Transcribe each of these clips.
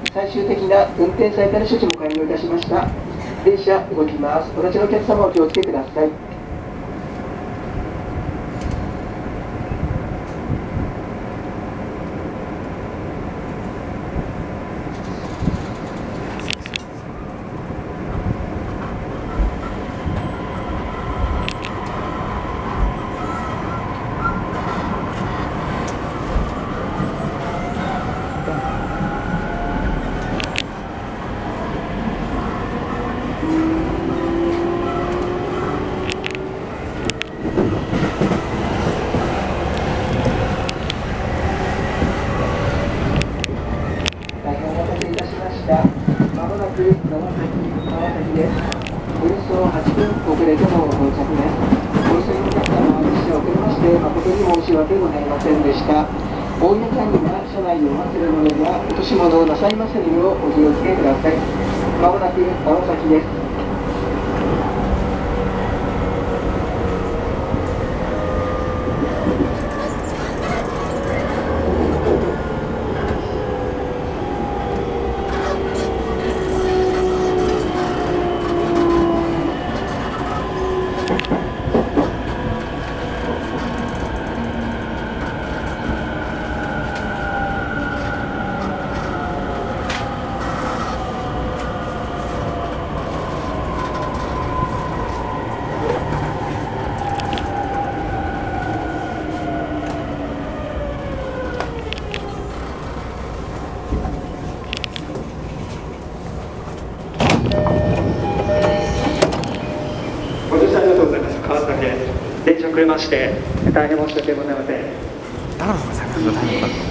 最終的な運転再開の処置も完了いたしました。電車動きます。お立ちのお客様お気をつけください。まもなく川崎です。およそ8分遅れての到着です。お急ぎのお客様は列車を遅れまして誠に申し訳ございませんでした。大皆さんには車内をお忘れ物や落とし物をなさいませぬようお気をつけください。まもなく川崎です。 ご乗車ありがとうございます。川崎です。電車遅れまして大変申し訳ございません。 だから先ほど大変かった。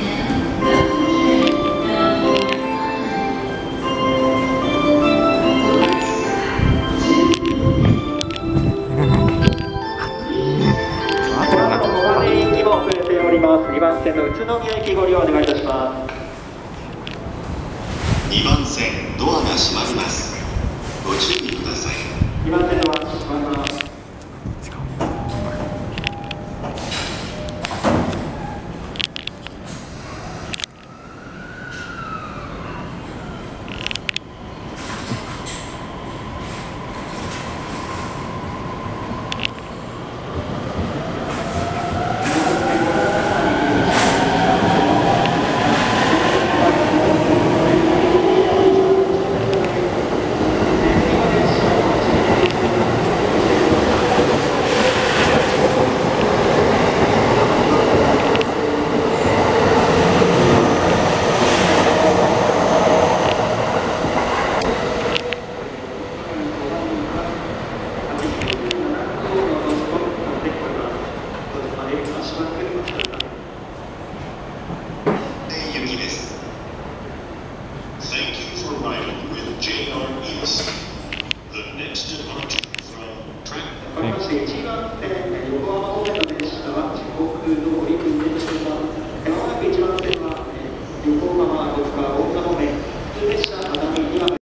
2番線の宇都宮駅ご利用お願いいたします。 2番線ドアが閉まります。ご注意ください。 2番線のドア閉まります。 Thank you for riding with JR East. The next departure from track.